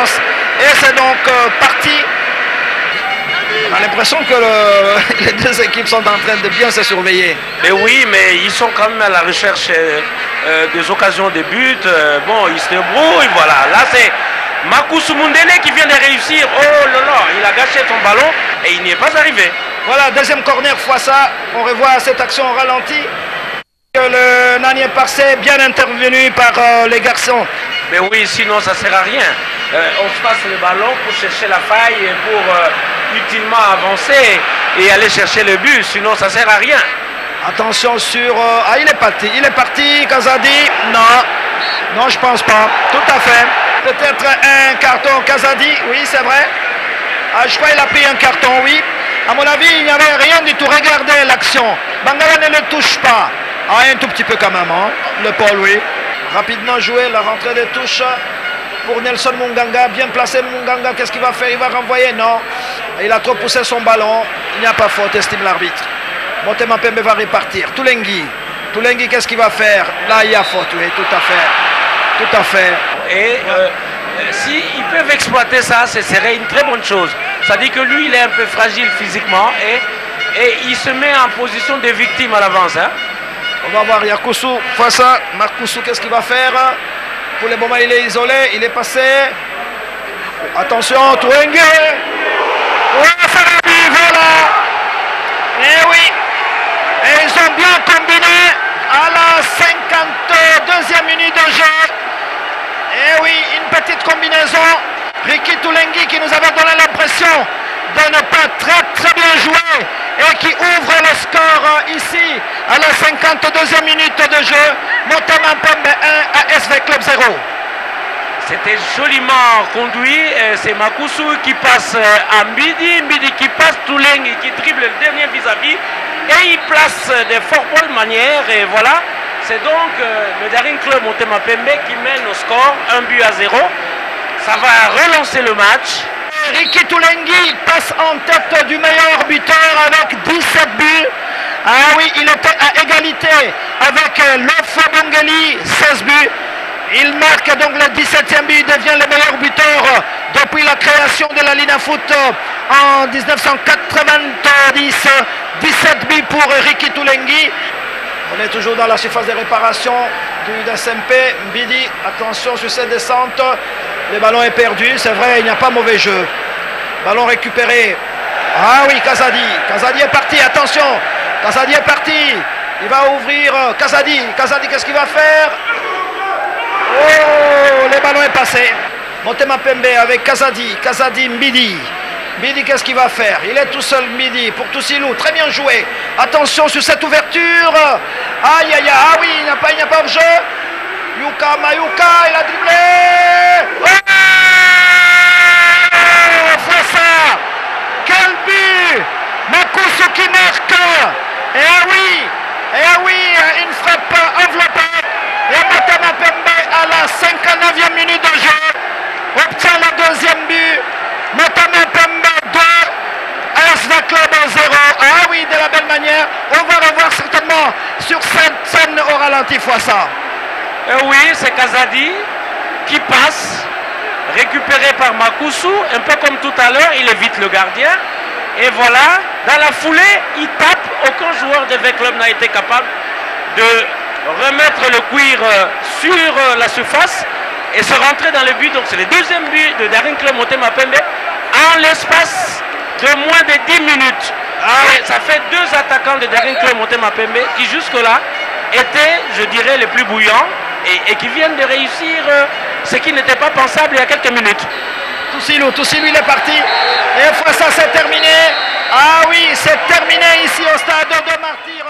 défense. Et c'est donc parti. On a l'impression que les deux équipes sont en train de bien se surveiller. Mais oui, mais ils sont quand même à la recherche des occasions de but. Bon, ils se débrouillent, voilà. Là, c'est Makusu Mundele qui vient de réussir. Oh là là, il a gâché son ballon et il n'y est pas arrivé. Voilà, deuxième corner fois ça. On revoit cette action au ralenti. Le Nanier Parcé bien intervenu par les garçons. Mais oui, sinon ça ne sert à rien. On se passe le ballon pour chercher la faille et pour utilement avancer et aller chercher le but. Sinon ça ne sert à rien. Attention sur... ah, il est parti, Kazadi. Non, je pense pas. Tout à fait. Peut-être un carton Kazadi, oui, c'est vrai. Ah, je crois qu'il a pris un carton, oui. À mon avis, il n'y avait rien du tout. Regardez l'action. Bangala ne le touche pas. Ah, un tout petit peu quand même, hein. Le Paul, oui. Rapidement joué, la rentrée des touches pour Nelson Munganga. Bien placé Munganga, qu'est-ce qu'il va faire? Il va renvoyer? Non. Il a trop poussé son ballon. Il n'y a pas faute, estime l'arbitre. Motema Pembe va repartir. Toulengi, qu'est-ce qu'il va faire? Là, il y a faute, oui, tout à fait. Tout à fait. Et s'ils peuvent exploiter ça, ce serait une très bonne chose. Ça dit que lui, il est un peu fragile physiquement et il se met en position de victime à l'avance. Hein? On va voir Yakusu face à Markusu, qu'est-ce qu'il va faire? Pour le moment, il est isolé, il est passé. Attention, Touengue. Voilà. Et oui. Et ils ont bien combiné à la 52e minute de jeu. Et oui, une petite combinaison. Ricky Toulengi qui nous avait donné l'impression de ne pas très bien jouer et qui ouvre le score ici à la 52e minute de jeu. Motema Pembe 1 à SV Club 0. C'était joliment conduit. C'est Makusu qui passe à Mbidi qui passe Toulengi qui dribble le dernier vis-à-vis et il place de fort bonne manière. Et voilà, c'est donc le Daring Club Motema Pembe qui mène au score 1-0. Ça va relancer le match. Ricky Toulengi passe en tête du meilleur buteur avec 17 buts. Ah oui, il était à égalité avec Lofo Bongeli, 16 buts. Il marque donc le 17e but, il devient le meilleur buteur depuis la création de la Lina Foot en 1990. 17 buts pour Ricky Toulengi. On est toujours dans la surface de réparation du SMP. Mbidi, attention sur cette descente. Le ballon est perdu, c'est vrai, il n'y a pas mauvais jeu. Ballon récupéré. Ah oui, Kazadi. Kazadi est parti, attention. Kazadi est parti. Il va ouvrir Kazadi. Kazadi, qu'est-ce qu'il va faire? Oh, le ballon est passé. Motema Pembe avec Kazadi. Kazadi, Mbidi. Mbidi, qu'est-ce qu'il va faire? Il est tout seul, Mbidi, pour Toussilou. Très bien joué. Attention sur cette ouverture. Aïe, aïe, aïe. Ah oui, il n'y a pas hors-jeu. Yuka Mayuka, il a dribblé. Oh, Fossa. Quel but. Makusu qui marque. Et oui, une frappe enveloppée. Et Motema Pembe à la 59e minute de jeu obtient le deuxième but. Motema Pembe 2, SV Club 0. Ah oui, de la belle manière. On va revoir certainement sur cette scène au ralenti fois ça. Oui, c'est Kazadi qui passe, récupéré par Makusu, un peu comme tout à l'heure, il évite le gardien. Et voilà, dans la foulée, il tape. Aucun joueur de V-Club n'a été capable de remettre le cuir sur la surface et se rentrer dans le but. Donc c'est le deuxième but de Daring Club Motema Pembe en l'espace de moins de 10 minutes. Et ça fait deux attaquants de Daring Club Motema Pembe qui jusque-là étaient, je dirais, les plus bouillants et qui viennent de réussir ce qui n'était pas pensable il y a quelques minutes. Toussilou, il est parti. Et fois ça, c'est terminé. Ah oui, c'est terminé ici au stade de Marty.